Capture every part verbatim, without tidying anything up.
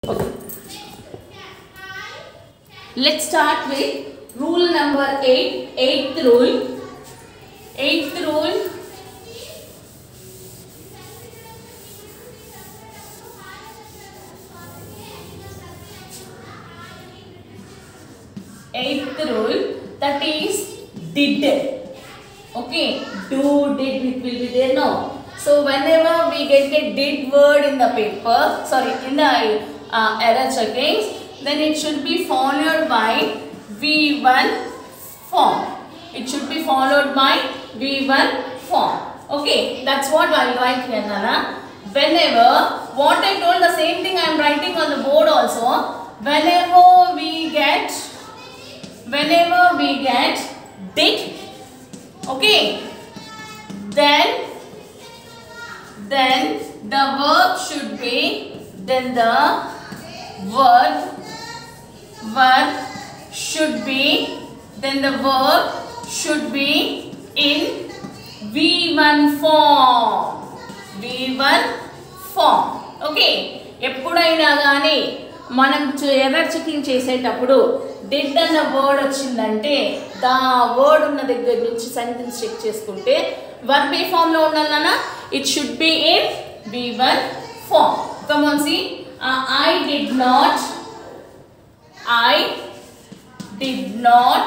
Okay. Let's start with rule number eight. Eighth rule. Eighth rule. Eighth rule, that is did. Okay, do, did, it will be there now. So whenever we get a did word in the paper, sorry, in the uh, error checkings, then it should be followed by V one form. It should be followed by V one form. Okay, that's what I will write here, Nana. Whenever, what I told, the same thing I am writing on the board also. Whenever we get, whenever we get did, okay, then, then the verb should be, then the verb, verb should be, then the verb should be in V one form. V one form. Okay. ఎప్పుడైనా గానీ మనం error checking చేసేటప్పుడు did అన్న word వచ్చిందంటే the word ఉన్న దగ్గర నుంచి sentence check చేసుకుంటే వర్బ్ ఏ ఫామ్ లో ఉండాలన్నా it should be in V one form. Come on, see. Uh, I did not, I did not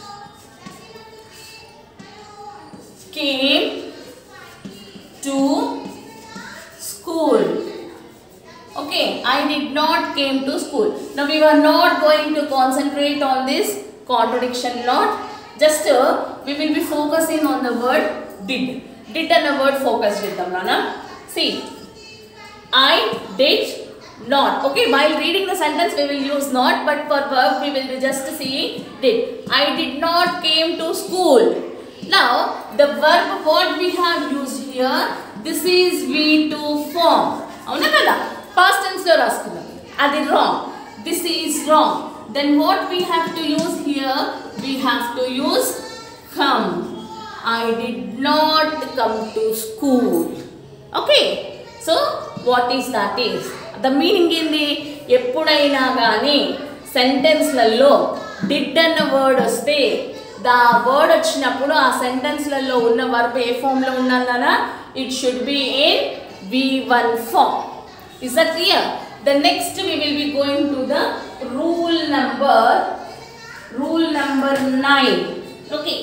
came to school. Okay, I did not came to school. Now we were not going to concentrate on this contradiction lot. Just uh, we will be focusing on the word did. Did and the word focus with them, Nana. See, I did not. Okay, while reading the sentence we will use not, but for verb we will be just seeing did. I did not came to school. Now the verb what we have used here, this is V two form. Avuna kada? Past tense lo raskunnam. Adi wrong. This is wrong. Then what we have to use here? We have to use come. I did not come to school. Okay. So what is that is? The meaning in the eppudaina gaani sentence lallo did anna word vaste the word vachinappudu aa sentence lallo unna verb e form lo unnalana it should be in V one form. Is that clear? The next we will be going to the rule number rule number nine. Okay,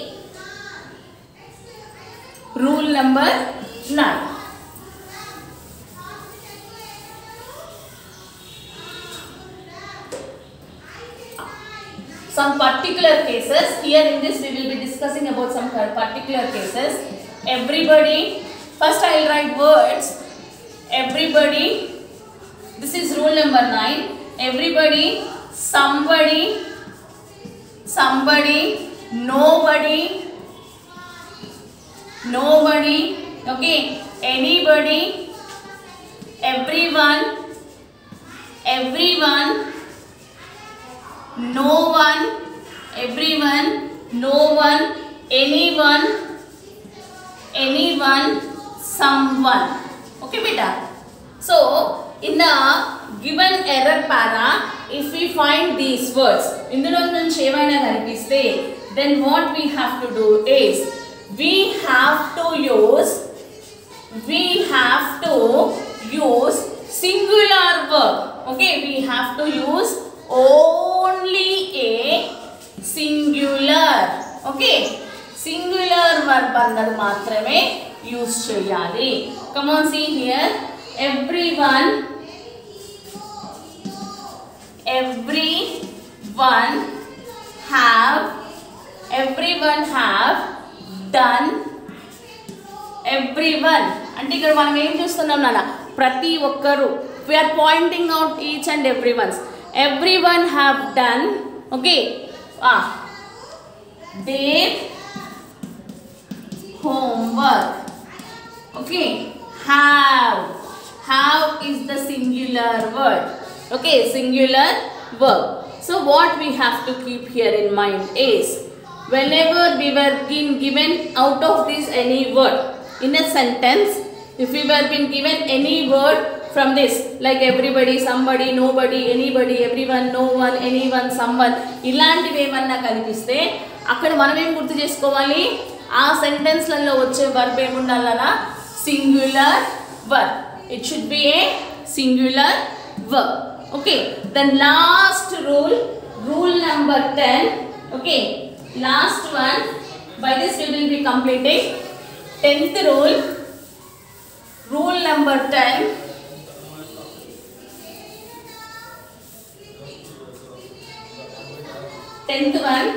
rule number nine. Some particular cases here in this we will be discussing about some particular cases. Everybody, first I will write words. Everybody, this is rule number nine. Everybody, somebody, somebody, nobody, nobody, okay, anybody, everyone, everyone, no one, everyone, no one, anyone, anyone, someone. Okay, beta. So in the given error para, if we find these words indulo nunchi evaina kanipiste, then what we have to do is we have to use we have to use singular verb. Okay, we have to use only a singular. Okay, singular verb annadu maatrame use cheyali. Come on, see here. Everyone, everyone have, everyone have done, everyone. అంటే ఇక్కడ మనం ఏం చూస్తున్నాం నాన్న, ప్రతి ఒక్కరు, we are pointing out each and everyone's. Everyone have done, okay, ah, their homework. Okay, have. Have is the singular word. Okay, singular verb. So what we have to keep here in mind is whenever we were being given out of this any word in a sentence, if we were being given any word from this, like everybody, somebody, nobody, anybody, everyone, no one, anyone, someone, ఇలాంటివి ఏమన్నా కనిపిస్తే అక్కడ మనం ఏం గుర్తు చేసుకోవాలి, ఆ సెంటెన్స్లలో వచ్చే వర్బ్ ఏముండాలనా, singular verb. It should be a singular verb. Okay, then last rule, rule number ten. Okay, last one. By this we will be completing tenth rule. Rule number ten. Tenth one.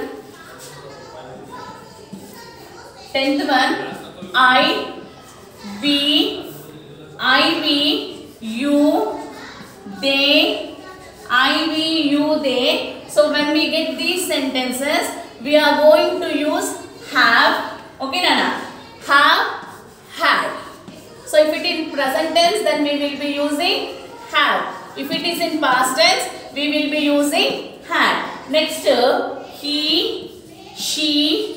Tenth one. I, we, I, we, you, they, I, we, you, they. So when we get these sentences, we are going to use have. Okay, Nana? Have, had. So if it is in present tense, then we will be using have. If it is in past tense, we will be using had. Next, he, she,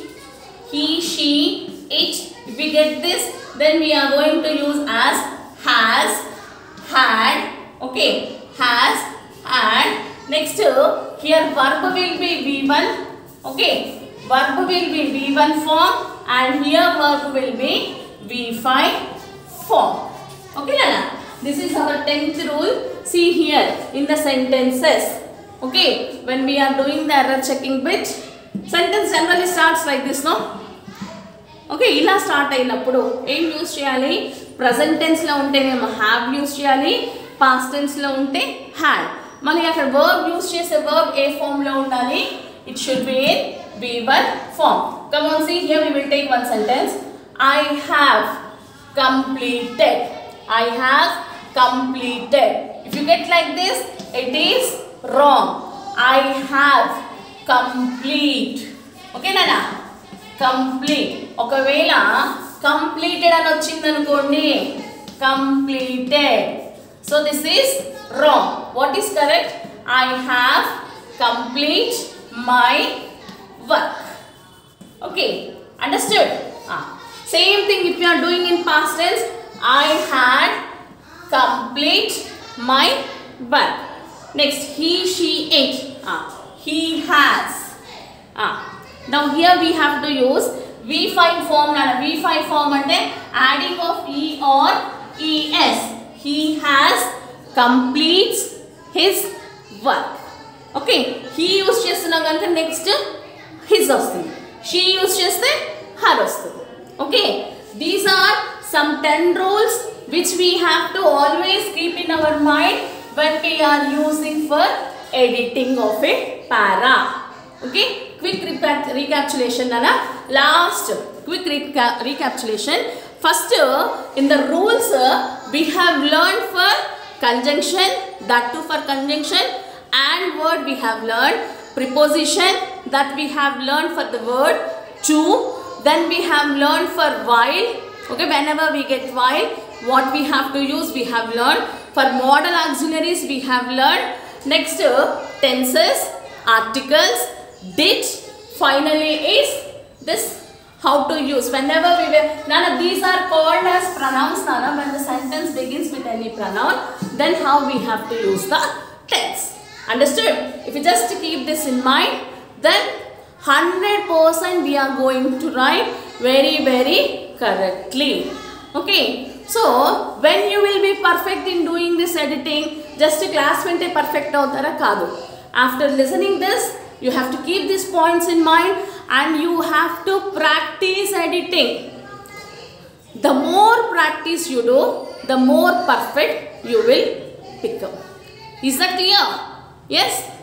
he, she, it. If we get this, then we are going to use as has, had. Okay, has, had. Next, here verb will be V one. Okay, verb will be V one form, and here verb will be V five form. Okay, Nana? This is our tenth rule. See here in the sentences. Okay, when we are doing the error checking bit, sentence generally starts like this, no? Okay, ఇలా start అయినప్పుడు ఏం use చేయాలి, present టెన్స్లో ఉంటే మేము have use చేయాలి, past టెన్స్లో ఉంటే హ్యాడ్. మళ్ళీ అక్కడ వర్బ్ యూజ్ చేసే వర్బ్ ఏ ఫామ్లో ఉండాలి, it should be in V one form. Come on, see here we will take one sentence. I have completed. I have completed. If you get like this, it is wrong. I have complete. Okay, Nana? Complete. ఒకవేళ completed అని వచ్చింది అనుకోండి, completed. So this is wrong. What is correct? I have complete my work. Okay, understood? Ah. Same thing if you are doing in past tense. I had complete my work. Next, he, she, it. Ah. He has. Ah. Now here we have to use V five form. Nana, V five form ante adding of E or es. He has completes his work. Okay, he use చేస్తున్నా కనుక next his వస్తుంది, she use చేస్తే her వస్తుంది. Okay, these are some ten rules which we have to always keep in our mind when we are using for editing of a para. Okay, quick recap recapitulation Nana. Last quick reca recapitulation. First, in the rules we have learned for conjunction, that too for conjunction, and word we have learned, preposition that we have learned for the word to, then we have learned for while. Okay, whenever we get while, what we have to use we have learned. For modal auxiliaries we have learned. Next, tenses, articles, did. Finally is this, how to use whenever we were. Nana, these are called as pronouns, Nana. When the sentence begins with any pronoun, then how we have to use the tense. Understood? If you just keep this in mind, then one hundred percent we are going to write very very correctly. Okay, so when you will be perfect in doing this editing, just class vinte perfect avutara kaadu. After listening this, you have to keep these points in mind and you have to practice editing. The more practice you do, the more perfect you will become. Is that clear? Yes?